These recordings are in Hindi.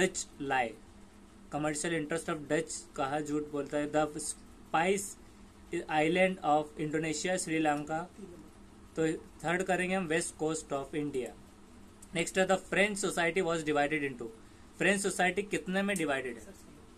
Dutch lie, commercial interest of Dutch कहा झूठ बोलता है। The spice island of Indonesia, Sri Lanka. तो थर्ड करेंगे हम west coast of India. Next है the French society was divided into, French society कितने में डिवाइडेड है?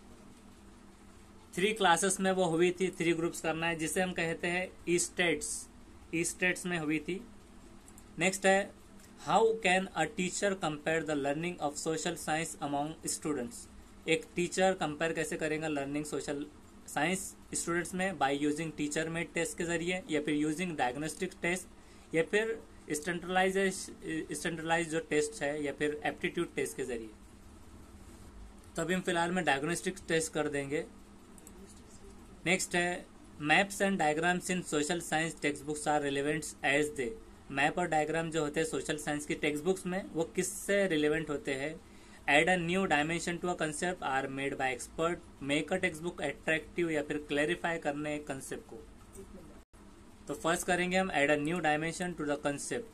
3 क्लासेस में वो हुई थी, 3 ग्रुप्स करना है, जिसे हम कहते हैं ईस्टेट्स, ईस्टेट्स में हुई थी। नेक्स्ट है how can a teacher compare the learning of social science among students, एक टीचर कंपेयर कैसे करेगा लर्निंग सोशल साइंस स्टूडेंट्स में? By using teacher made test के जरिए, या फिर यूजिंग डायग्नोस्टिक टेस्ट, या फिर स्टैंडर्डाइज जो टेस्ट है, या फिर एप्टीट्यूड टेस्ट के जरिए। तो अभी हम फिलहाल में डायग्नोस्टिक टेस्ट कर देंगे। नेक्स्ट है maps and diagrams in social science text books are relevant as they, map और डायग्राम जो होते हैं सोशल साइंस की टेक्स्ट बुक्स में वो किससे रिलेवेंट होते हैं? Add a new dimension to a concept, are made by expert, make a text book attractive, या फिर क्लैरिफाई करने कंसेप्ट को। तो फर्स्ट करेंगे हम add a new dimension to the concept,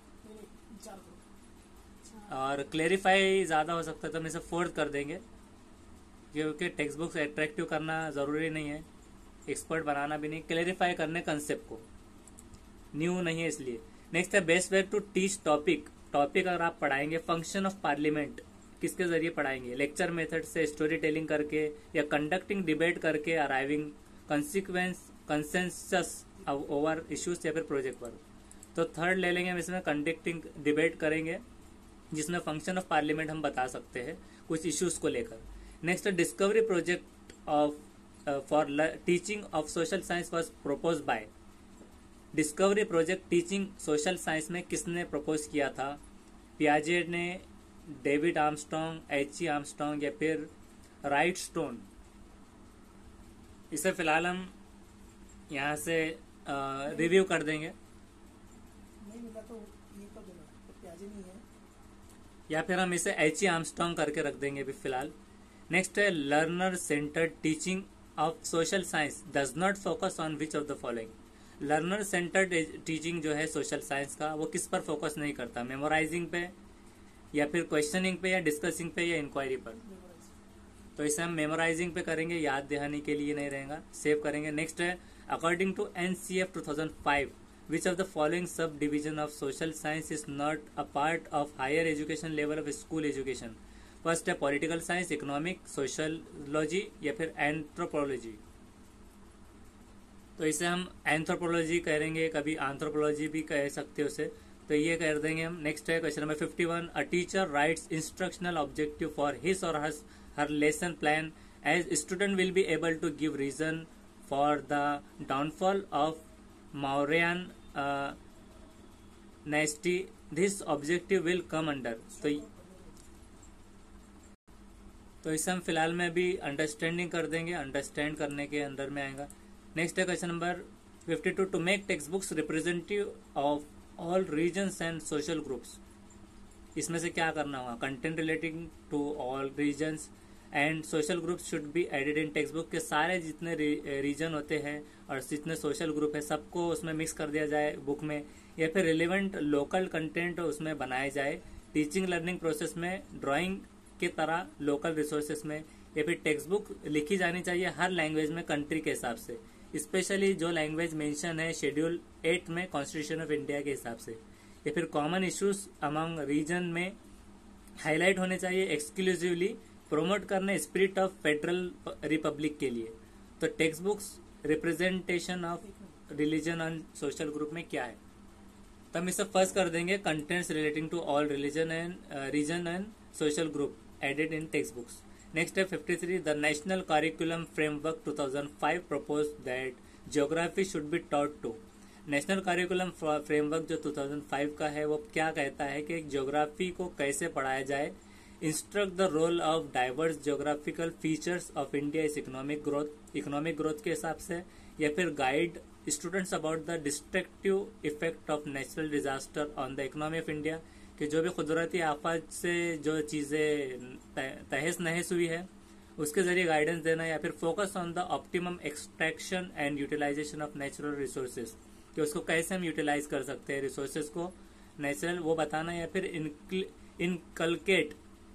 और क्लैरिफाई ज्यादा हो सकता है तो हम इसे फोर्थ कर देंगे, क्योंकि टेक्स्ट बुक्स अट्रैक्टिव करना जरूरी नहीं है, एक्सपर्ट बनाना भी नहीं, क्लैरिफाई करने कंसेप्ट को, न्यू नहीं है इसलिए। नेक्स्ट है best way to teach topic, topic अगर आप पढ़ाएंगे फंक्शन ऑफ पार्लियामेंट किसके जरिए पढ़ाएंगे? लेक्चर मेथड से, स्टोरी टेलिंग करके, या कंडक्टिंग डिबेट करके, अराइविंग कंसेंसस ओवर इश्यूज, या फिर प्रोजेक्ट वर्क। तो थर्ड ले लेंगे हम इसमें, कंडक्टिंग डिबेट करेंगे जिसमें फंक्शन ऑफ पार्लियामेंट हम बता सकते हैं कुछ इश्यूज को लेकर। Next discovery project of for teaching of social science was propose by, discovery project teaching social science में किसने प्रपोज किया था? पियाजे ने, डेविड आर्मस्ट्रॉन्ग, एच.ई. आर्मस्ट्रॉन्ग, या फिर राइट स्टोन। इसे फिलहाल हम यहाँ से रिव्यू कर देंगे। नहीं मिला तो ये कर देना, तो पियाजे नहीं है, या फिर हम इसे एच.ई. आर्मस्ट्रॉन्ग करके रख देंगे अभी फिलहाल। नेक्स्ट है learner centred teaching of social science does not focus on which of the following, learner centred teaching जो है सोशल साइंस का वो किस पर फोकस नहीं करता? मेमोराइजिंग पे, या फिर क्वेश्चनिंग पे, या डिस्कसिंग पे, या इंक्वायरी पर। तो इसे हम मेमोराइजिंग पे करेंगे, याद दहानी के लिए नहीं रहेगा, सेव करेंगे। नेक्स्ट है according to NCF 2005 which of the following sub division of social science is not a part of higher education level of school education? First है पॉलिटिकल साइंस, इकोनॉमिक, सोशलॉजी, या फिर एंथ्रोपोलॉजी। तो इसे हम एंथ्रोपोलॉजी करेंगे, कभी एंथ्रोपोलॉजी भी कह सकते हो उसे, तो ये कर देंगे हम। नेक्स्ट है question number 51, a teacher writes instructional objective for his or her lesson plan as student will be able to give reason for the downfall of Mauryan dynasty, this objective will come under. तो इसे हम फिलहाल में भी अंडरस्टैंडिंग कर देंगे, अंडरस्टैंड करने के अंदर में आएगा। नेक्स्ट है question number 52, to make text books representative of all regions and social groups, इसमें से क्या करना होगा? Content relating to all regions and social groups should be added in text book, के सारे जितने रीजन होते हैं और जितने सोशल ग्रुप है सबको उसमें मिक्स कर दिया जाए बुक में, या फिर रिलेवेंट लोकल कंटेंट उसमें बनाए जाए। टीचिंग लर्निंग प्रोसेस में ड्राइंग की तरह लोकल रिसोर्सेस में, या फिर टेक्स्ट बुक लिखी जानी चाहिए हर लैंग्वेज में कंट्री के हिसाब से, स्पेशली जो लैंग्वेज मेंशन है शेड्यूल 8 में कॉन्स्टिट्यूशन ऑफ इंडिया के हिसाब से, या फिर कॉमन इश्यूज अमंग रीजन में हाईलाइट होने चाहिए, एक्सक्लूसिवली प्रोमोट करने स्पिरिट ऑफ फेडरल रिपब्लिक के लिए। तो text books representation of religion and social group में क्या है? तो हम इसे फर्स्ट कर देंगे contents relating to all religion and region and social group added in text books. Next है 53, the national curriculum framework 2005 propose that geography should be taught to, national curriculum framework जो 2005 का है वो क्या कहता है कि ज्योग्राफी को कैसे पढ़ाया जाए? Instruct the role of diverse geographical features of India इस इकोनॉमिक ग्रोथ के हिसाब से, या फिर guide students about the destructive effect of natural disaster on the economy of India, कि जो भी कुदरती आफत से जो चीजें तहस नहस हुई है उसके जरिए गाइडेंस देना, या फिर focus on the optimum extraction and utilization of natural resources, कि उसको कैसे हम यूटिलाइज कर सकते हैं रिसोर्सेज को नेचुरल वो बताना, या फिर inculcate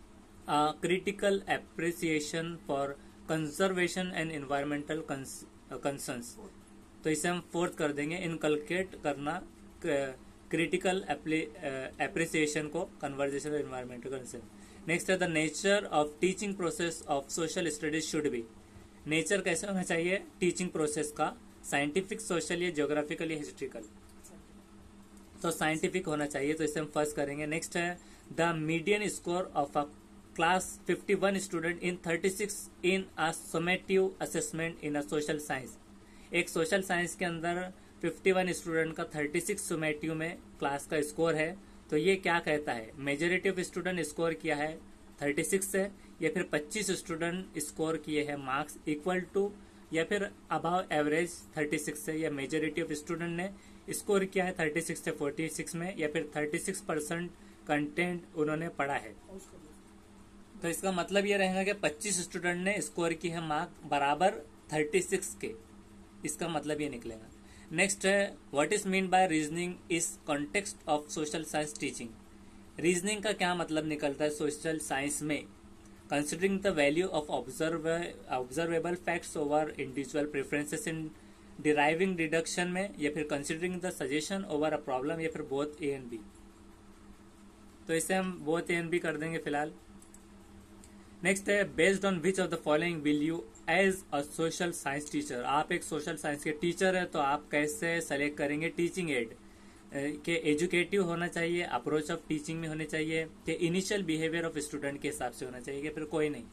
critical appreciation for conservation and environmental concerns. तो इसे हम फोर्थ कर देंगे, इनकलकेट करना क्रिटिकल एप्रिसिएशन को कन्वर्जेशन और इन्वायरमेंटल कंसर्न। नेक्स्ट है the nature of teaching process of social studies should be. Nature कैसे होना चाहिए टीचिंग प्रोसेस का, साइंटिफिक, सोशल या ज्योग्राफिकल या हिस्ट्रिकल। तो साइंटिफिक होना चाहिए, तो इसे हम फर्स्ट करेंगे। नेक्स्ट है the median score of a class 51 student in 36 in a summative assessment in a social science. एक सोशल साइंस के अंदर 51 स्टूडेंट का 36 समेटिव में क्लास का स्कोर है। तो ये क्या कहता है, मेजोरिटी ऑफ स्टूडेंट स्कोर किया है 36 से, या फिर 25 स्टूडेंट स्कोर किए हैं मार्क्स इक्वल टू या फिर अबाव एवरेज 36 से, या मेजोरिटी ऑफ स्टूडेंट ने स्कोर किया है 36 से 46 में, या फिर 36% कंटेंट उन्होंने पढ़ा है। तो इसका मतलब ये रहेगा कि 25 स्टूडेंट ने स्कोर की है मार्क बराबर 36 के, इसका मतलब ये निकलेगा। नेक्स्ट है what is mean by reasoning is context of social science teaching. Reasoning का क्या मतलब निकलता है सोशल साइंस में, considering the value of observable facts over individual preferences in deriving deduction में, या फिर considering the suggestion over a problem, या फिर बोथ ए एंड बी। तो इसे हम बोथ ए एंड बी कर देंगे फिलहाल। नेक्स्ट है based on which of the following will you as a social science teacher. आप एक सोशल साइंस के टीचर है, तो आप कैसे सेलेक्ट करेंगे टीचिंग एड के एजुकेटिव होना चाहिए, अप्रोच ऑफ टीचिंग में होने चाहिए, कि इनिशियल बिहेवियर ऑफ स्टूडेंट के हिसाब से होना चाहिए, कि फिर कोई नहीं।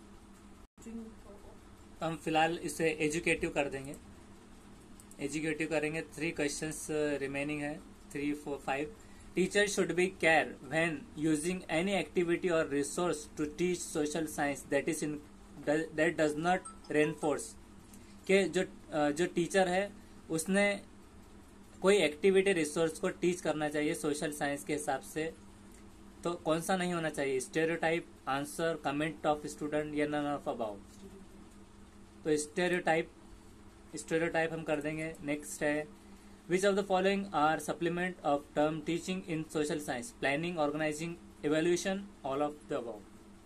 तो हम फिलहाल इसे एजुकेटिव कर देंगे, एजुकेटिव करेंगे। 3 क्वेश्चंस रिमेनिंग है, 3, 4, 5। Teacher should be care when using any activity or resource to teach social science that does not reinforce. के जो टीचर है उसने कोई एक्टिविटी रिसोर्स को टीच करना चाहिए सोशल साइंस के हिसाब से, तो कौन सा नहीं होना चाहिए, stereotype, answer, comment of student, या नन ऑफ अबाउ। तो स्टेरियोटाइप हम कर देंगे। नेक्स्ट है which of the following are supplement of term teaching in social science, planning, organizing, evaluation, all of the above.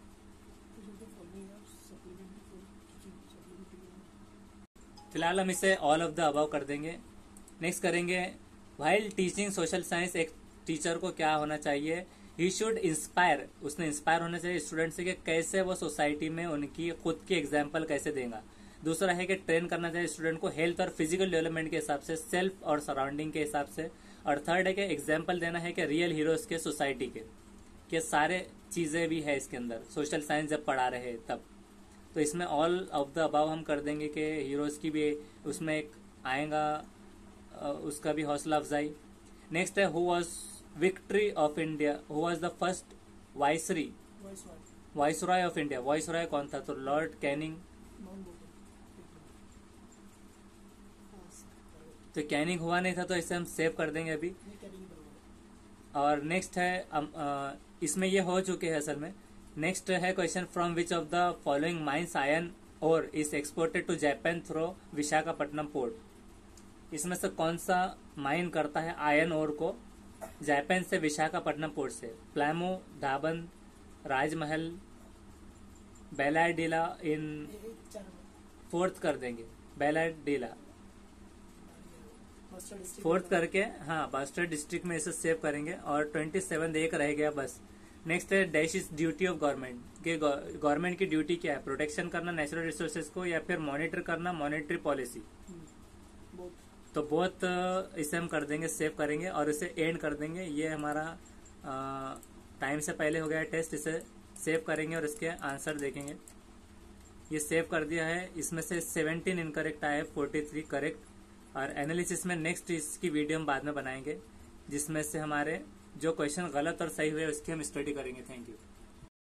फिलहाल हम इसे ऑल ऑफ द अबाव कर देंगे। नेक्स्ट करेंगे व्हाइल टीचिंग सोशल साइंस, एक टीचर को क्या होना चाहिए, ही शुड इंस्पायर, उसने इंस्पायर होना चाहिए स्टूडेंट से कि कैसे वो सोसाइटी में उनकी खुद की एग्जाम्पल कैसे देगा। दूसरा है कि ट्रेन करना चाहिए स्टूडेंट को हेल्थ और फिजिकल डेवलपमेंट के हिसाब से, सेल्फ और सराउंडिंग के हिसाब से। और थर्ड है कि एग्जाम्पल देना है कि रियल हीरोज के सोसाइटी के सारे चीजें भी है इसके अंदर, सोशल साइंस जब पढ़ा रहे तब। तो इसमें ऑल ऑफ द अबाव हम कर देंगे कि हीरोज की भी उसमें एक आएगा, उसका भी हौसला अफजाई। नेक्स्ट है who was victory of India, who was the first viceroy of India. Viceroy कौन था, तो लॉर्ड कैनिंग। तो कैनिंग हुआ नहीं था, तो इसे हम सेव कर देंगे अभी। और नेक्स्ट है इसमें ये हो चुके हैं असल में। नेक्स्ट है question from which of the following mines iron ore is exported to Japan through Visakhapatnam port. इसमें से कौन सा माइन करता है आयरन ओर को जापान से विशाखापट्टनम पोर्ट से, प्लामो, धाबन, राजमहल, बेलाडीला। इन फोर्थ कर देंगे बेलाडीला, फोर्थ करके, हाँ बास्टर डिस्ट्रिक्ट में इसे सेव करेंगे। और 27 एक रह गया बस। नेक्स्ट है dash is duty of government, कि गवर्नमेंट की ड्यूटी क्या है, प्रोटेक्शन करना नेचुरल रिसोर्सेज को, या फिर मॉनिटर करना मॉनेटरी पॉलिसी। तो बहुत इसे हम कर देंगे, सेव करेंगे और इसे एंड कर देंगे। ये हमारा टाइम से पहले हो गया है टेस्ट, इसे सेव करेंगे और इसके आंसर देखेंगे। ये सेव कर दिया है, इसमें से 17 इनकरेक्ट आया है, 43 करेक्ट। और एनालिसिस में नेक्स्ट इसकी वीडियो हम बाद में बनाएंगे, जिसमें से हमारे जो क्वेश्चन गलत और सही हुए उसकी हम स्टडी करेंगे। Thank you.